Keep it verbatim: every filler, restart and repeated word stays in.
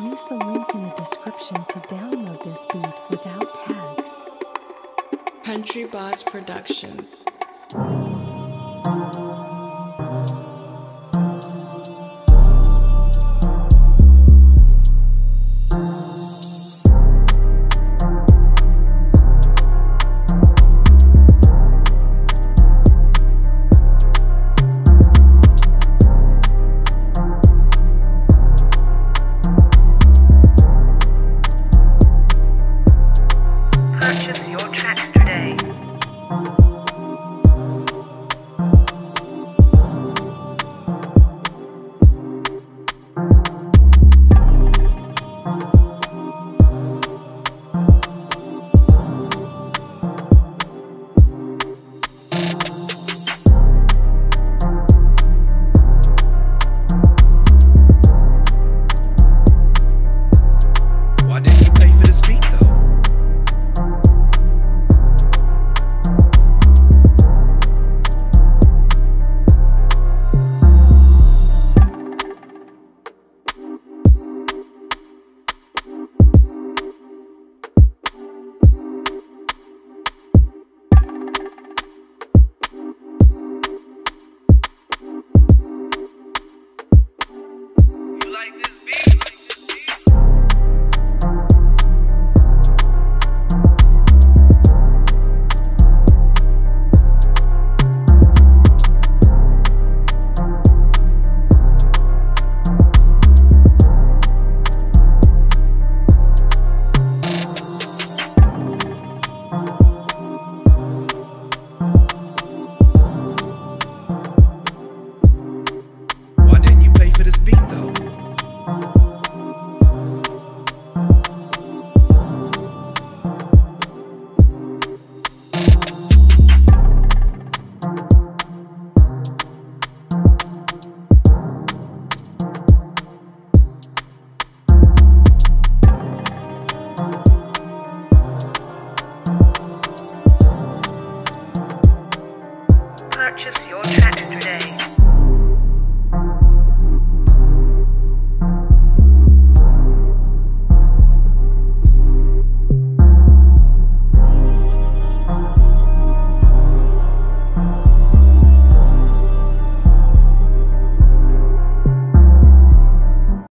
Use the link in the description to download this beat without tags. Country Boss Production. Purchase your tracks today. Why didn't you pay for this beat though? Why didn't you pay for this beat though?